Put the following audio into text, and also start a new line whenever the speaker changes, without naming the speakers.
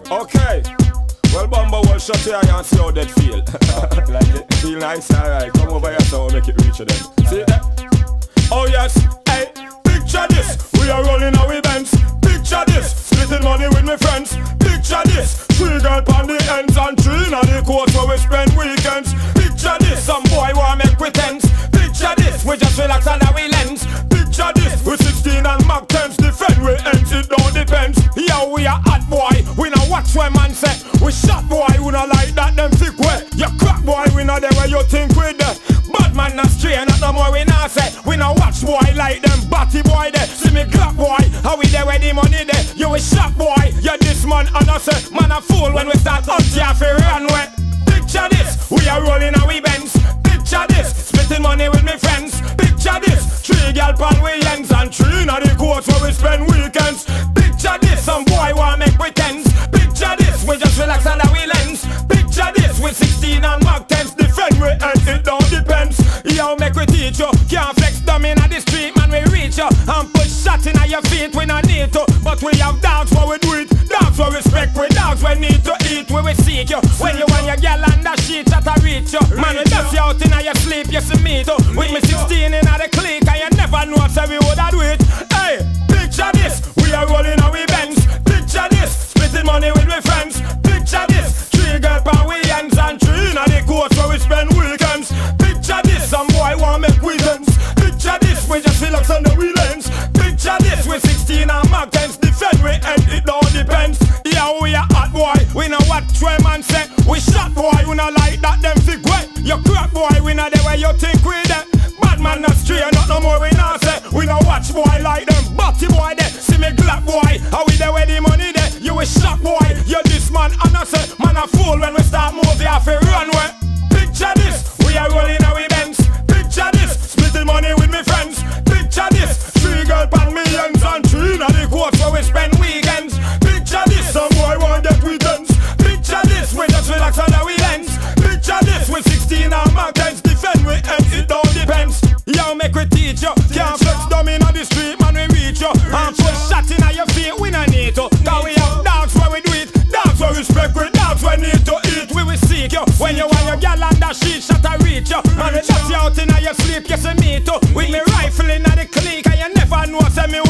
Okay. Well, Bumba, well, shut your eye and see how that feel. Like it? Feel nice? Alright, come over here so we'll make it reach them. See that? Oh yes, hey, picture this. We are rolling our events. Picture this, splitting money with my friends. Picture this, 3 girls on the ends and 3 on the coast where we spend weekends. Picture this, some boy want make pretense. Picture this, we just relax under we lens. Picture this, we 16 and Mac 10s. Defend we ends, it don't depends. Yeah, we are hot boy, we know watch where man say. We shot boy, we not like that, them thick way. You crack boy, we know there where you think we there. Bad man not stray, not no more we not say. We not watch boy like them batty boy there. See me clap boy, how we there where the money there. You a shot boy, you this man and I say, man a fool when we start up here for runway. Picture this, we are rolling our Benz. Picture this, splitting money with me friends. Picture this, 3 girl pan we ends and 3 on the coast where we spend weekends. Picture this, some boy want make pretense. Picture this, we just relax under we lens. Picture this, with 16 and Mac 10s. Defend we ends, it don't depends. Yo, make we teach you, can't flex dumb in the street, man we reach you. And push shot in your feet, we not need to. But we have dogs where we do it. Dogs where respect, we dogs we need to eat, we will seek you. When you want your girl under sheet, that I reach you. Man we left you out in your sleep, you see me too. With me 16 in the clique, and you never know so we woulda do it. Hey, picture this, we are rolling our Benz. Picture this, splitting money with my friends. Picture this, 3 girls per weekends and 3 on the coast where we spend weekends. Picture this, some boy want make weekends. Picture this, we just relax on the weekends. Picture this, we 16 and Mac 10s. Defend we and it all depends. Yeah, we are hot boy, we know what try man say. We shot boy, we not like that them fig way. You crack boy, we not there where you think we there. Bad man not stray, not no more we not say. We not watch boy like them batty boy there. See me glad boy, how we there where the money there. You a shot boy, you this man and I say, man a fool when we start move the half a runway. Picture this, we are rolling our Benz. Picture this, splitting money with me friends. Picture this, 3 girls pan millions and 3 on the coast where we spend weekends. Picture this, some boy want get weekends. Picture this, we just relax on the weekends. Picture this, we 16 and Mac 10s. Defend we and it all depends. Yo, make we teach you, can't flex dumb in the street, man we reach you. And put shot in your feet, we not need to. Cause we have dogs where we do it. Dogs where respect we, dogs where need to eat. We will seek you, when you want your girl under sheet, shot a reach you. Man we dust you out in your sleep, you see me too. With me rifle in the clique, and you never know, say me